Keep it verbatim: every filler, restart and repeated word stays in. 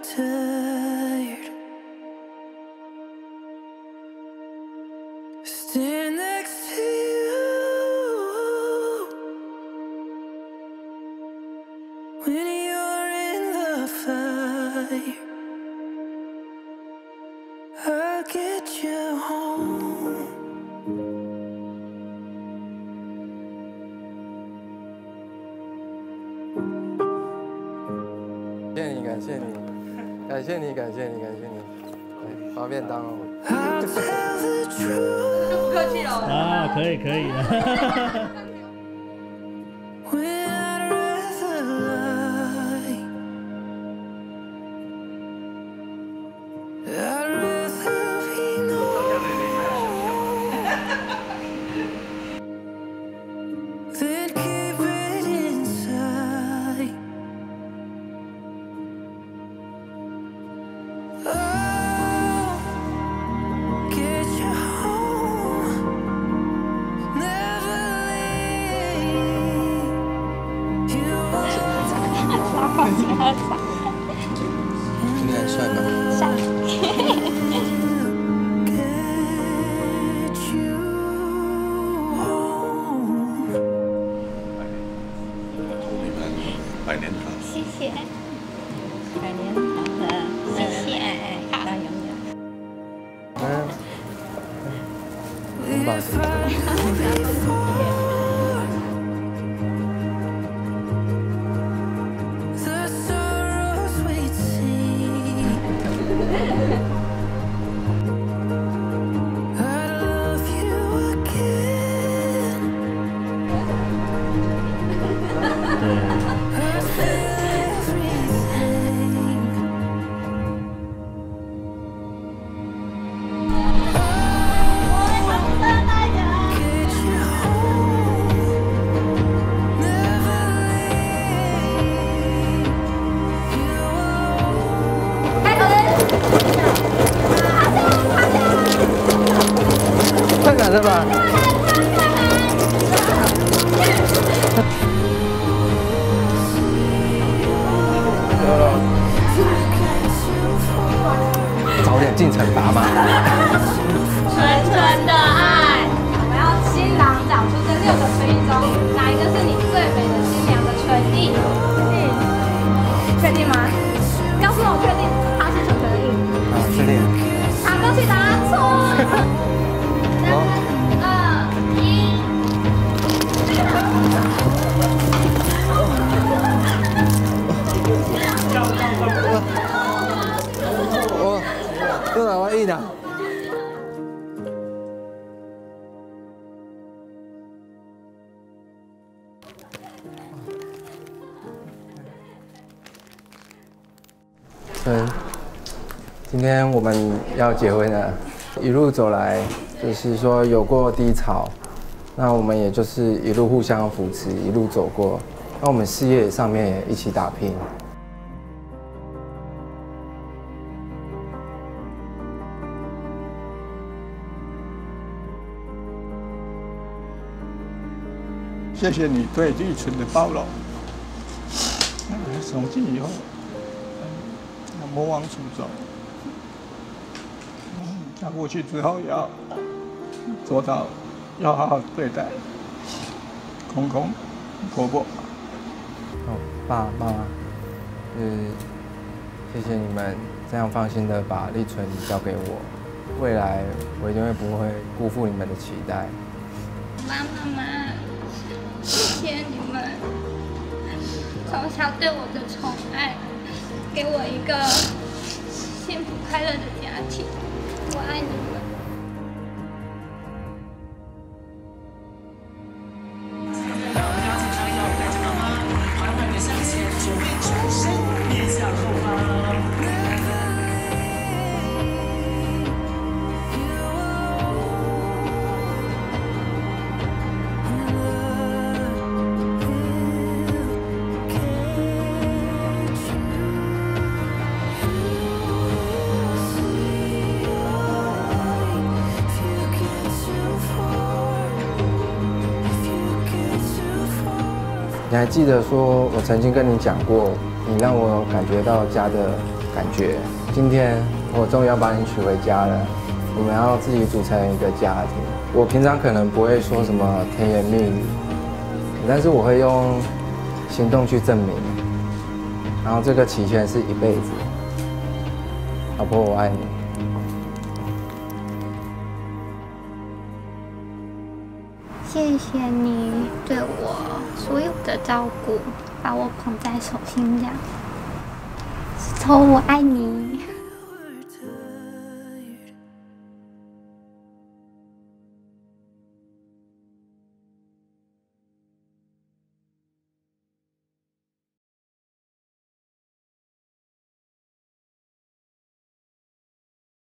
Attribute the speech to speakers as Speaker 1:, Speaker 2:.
Speaker 1: tired. Stand next to you when you're in the fire. I'll get you home.
Speaker 2: 感谢你，感谢你，感谢你，感谢你，来发便当哦。
Speaker 3: 不客气了。
Speaker 4: 啊，可以可以的。
Speaker 2: 今天帅吗？
Speaker 5: 帅。
Speaker 6: 百年好。
Speaker 5: 谢谢。百年好的，谢谢，大永远。
Speaker 2: 嗯，拥抱谁？ 太难了吧！早点进城拔嘛！
Speaker 5: 纯纯的爱，我们要新郎找出这六个唇印中，哪一个是你最美的新娘的唇印？嗯，确定吗？告诉我确定它是纯纯的印。
Speaker 2: 好，确定。
Speaker 5: 好，恭喜答案错。三、二、一。
Speaker 2: 我这哪玩意呢？嗯，今天我们要结婚了，一路走来就是说有过低潮，那我们也就是一路互相扶持，一路走过，那我们事业上面也一起打拼。
Speaker 7: 谢谢你对立纯的包容。从今以后，魔往出走。嫁过去之后，要做到要好好对待公公婆婆。
Speaker 2: 哦，爸妈，就是谢谢你们这样放心的把立纯交给我，未来我一定会不会辜负你们的期待。
Speaker 5: 妈妈妈。 谢谢你们从小对我的宠爱，给我一个幸福快乐的家庭，我爱你们。
Speaker 2: 你还记得说，我曾经跟你讲过，你让我感觉到家的感觉。今天我终于要把你娶回家了，我们要自己组成一个家庭。我平常可能不会说什么甜言蜜语，但是我会用行动去证明。然后这个期限是一辈子，老婆，我爱你。
Speaker 3: 谢谢你对我所有的照顾，把我捧在手心这样。石头，我爱你。